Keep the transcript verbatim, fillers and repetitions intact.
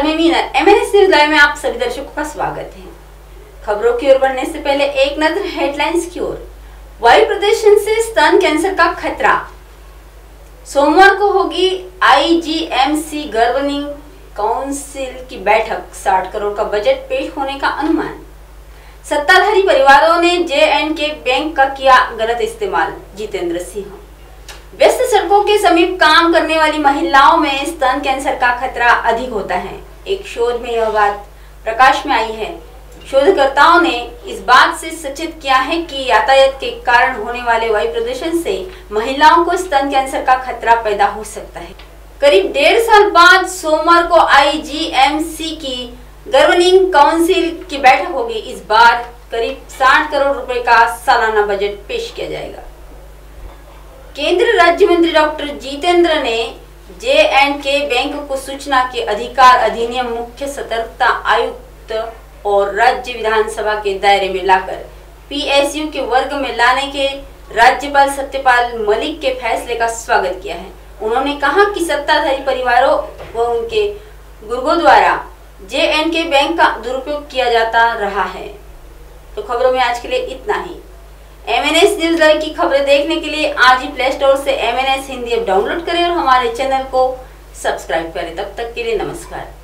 नमस्कार, मैं Meena. MNS news live में आप सभी दर्शकों का स्वागत है। खबरों की ओर बढ़ने से पहले एक नजर हेडलाइंस की ओर। वायु प्रदूषण से स्तन कैंसर का खतरा। सोमवार को होगी आईजीएमसी गवर्निंग काउंसिल की बैठक। साठ करोड़ का बजट पेश होने का अनुमान। सत्ताधारी परिवारों ने जे एंड के बैंक का किया गलत इस्तेमाल। जितेंद्र सिंह। व्यस्त सड़कों के समीप काम करने वाली महिलाओं में स्तन कैंसर का खतरा अधिक होता है। एक शोध में यह बात प्रकाश में आई है। शोधकर्ताओं ने इस बात से सचेत किया है कि यातायात के कारण होने वाले वायु प्रदूषण से महिलाओं को स्तन कैंसर का खतरा पैदा हो सकता है। करीब डेढ़ साल बाद सोमवार को आईजीएमसी की गवर्निंग काउंसिल की बैठक होगी। इस बार करीब साठ करोड़ रुपए का सालाना बजट पेश किया जाएगा। केंद्रीय राज्य मंत्री डॉक्टर जितेंद्र ने जे एंड के बैंक को सूचना के अधिकार अधिनियम, मुख्य सतर्कता आयुक्त और राज्य विधानसभा के दायरे में लाकर पीएसयू के वर्ग में लाने के राज्यपाल सत्यपाल मलिक के फैसले का स्वागत किया है। उन्होंने कहा कि सत्ताधारी परिवारों व उनके गुर्गों द्वारा जे एंड के बैंक का दुरुपयोग किया जाता रहा है। तो खबरों में आज के लिए इतना ही। एमएनएस न्यूज लाइव की खबरें देखने के लिए आज ही प्ले स्टोर से एमएनएस हिंदी ऐप डाउनलोड करें और हमारे चैनल को सब्सक्राइब करें। तब तक के लिए नमस्कार।